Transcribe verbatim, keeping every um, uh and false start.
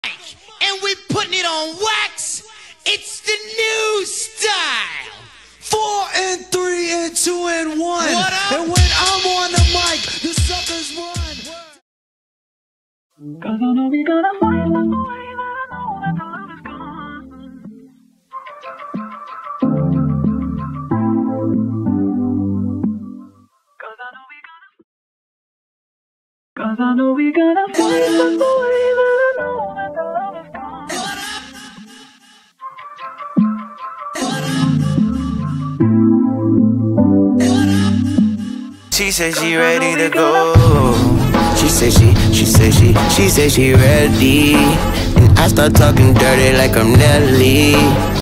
And we putting it on wax. It's the new style. Four and three and two and one. What up? And when I'm on the mic, the suckers run. Cause I know we gonna fight the way that I know that the love is gone. Cause I know we gonna Cause I know we gonna fight the way that I know that the love is gone. She said she ready to go. She said she, she said she, she said she ready. And I start talking dirty like I'm Nelly.